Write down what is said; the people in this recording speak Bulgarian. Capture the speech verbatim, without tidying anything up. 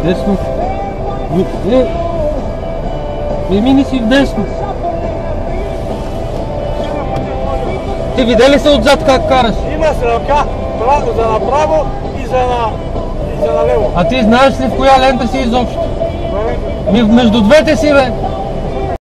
Десно. Е, е, мини си в десно. Ти видели се отзад как караш? Има се ръка за направо и за, на, и за налево. А ти знаеш ли в коя лента си изобщо? Ми между двете си, бе.